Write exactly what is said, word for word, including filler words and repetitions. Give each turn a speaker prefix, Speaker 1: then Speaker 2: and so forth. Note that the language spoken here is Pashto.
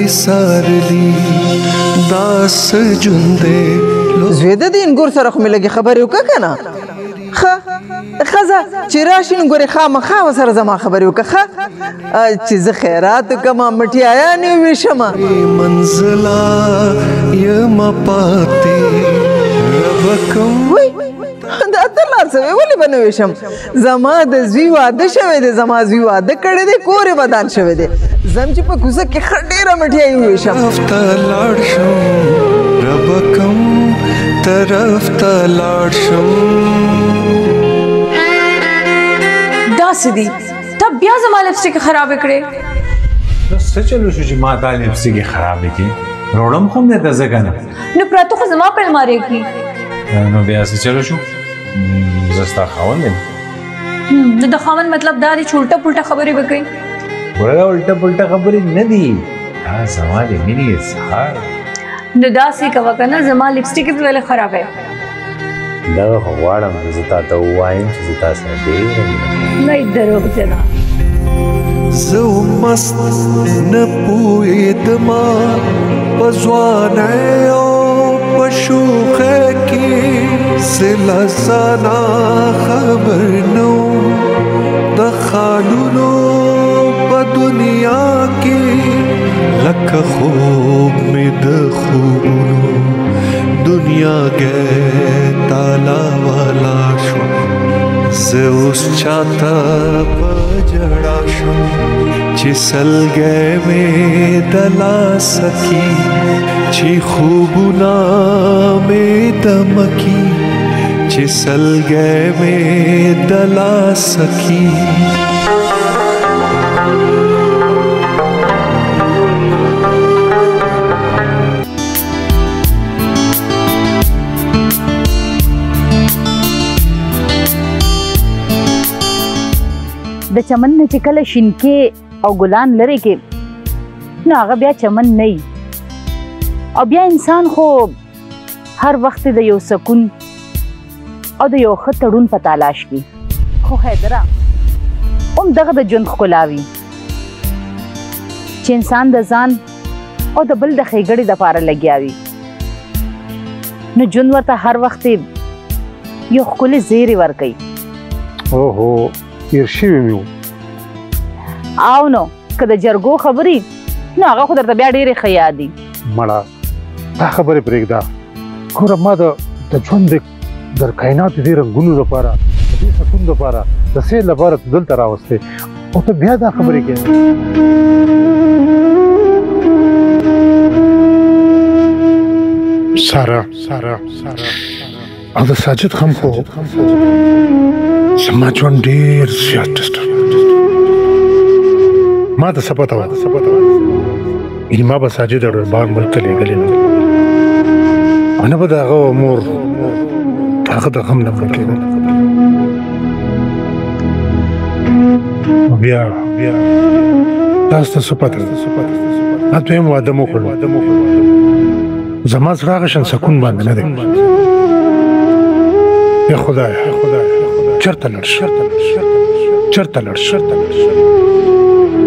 Speaker 1: سارلی داس جندے
Speaker 2: زویده دین ګور سره خو مې لږې خبرې وکړه که نه ښه ښځه چې راشي نو ګورې خامخا ورسره زما خبرې وکړه ښه چې زه خیرات وکړمه مټیایانې وویشمه
Speaker 1: منزله یمه پاتې ربه کوم
Speaker 2: دا ته لاړ سوی ولې به نه ویشم زما د زوی واده شوی دی زما زوی واده کړی دی کور یې ودان شوی دی ځم چې په کوڅه کې ښه ډېره مټیایي وویشم
Speaker 1: طرف ته لاړ شم ربه کوم طرف ته لاړ شم
Speaker 3: داسې دي ته بیا زما لپسټیک خرابې کړې
Speaker 4: نو څه چلو شو چې ما تا لپسټیک خرابې کړې روړم خو مې درځه که نه
Speaker 3: نو پراته خو زما په المارۍ کې
Speaker 4: نو بیا څه چلو شو زه ستا خاوند یم
Speaker 3: نو د خاوند مطلب دا دی چې الټه پلټه خبرې وکړئ
Speaker 4: ګوره دا الټه پلټه خبرې نه دي دا زما د مینې اظهار
Speaker 3: نو داسې کوه که نه زما لپسټیک دې ولې خرابی
Speaker 4: دغه خو غواړم چې زه تا ته ووایم چې زه تا سره ډېره مینه
Speaker 3: نه دروغجنه
Speaker 1: زه مست نه پوهېدما په ځوانۍ او په شوخۍ کې زه له ځانه خبر نه وم د خالونو په دنیا کې لکه خوب مې د خوبونو دنیا گئے تالا والا شو زه اوس چاته په جړا شم چې سلګی مې د لاسه کې چې خوبونه مې دمکي چې سلګی مې د لاسه کې
Speaker 5: د چمن نه چې کله شینکې او ګلان لرې کې نو هغه بیا چمن نه وي او بیا انسان خو هر وخت د یو سکون او د یو ښه تړون په تلاش کې خو حیدره هم دغه د ژوند ښکلا وي چې انسان د ځان او د بل د ښېګړې دپاره لګیا وي نو ژوند ورته هر وخت یو ښکلې زیری ورکوي
Speaker 6: اوهو تیر شوي مې وو
Speaker 5: او نو که د جرګو خبرې نو هغه خو درته بیا ډېرې ښه یاد دي
Speaker 6: مړه دا خبرې پرېږده ګوره ما د ژوند د کایناتو دې رنګونو لپاره د دې سکون لپاره د سیل لپاره ته دلته راوستې او ته بیا دا خبرې کوې ساره ساره او د ساجد غم خو زما ژوند ډېر زیات ډسټرب ما ته څه پته وه یعنې ما به ساجد اړوبان ملک ته لېږلې نه او نه به د هغه مور د هغه د غم نه مړه کېدل نو بیا تاسو ته څه پته ما دویم واده مو وکړو زما زړه هغه شان سکون باندې نه دی یا خدایه چېرته لاړ شي چېرته لاړ شي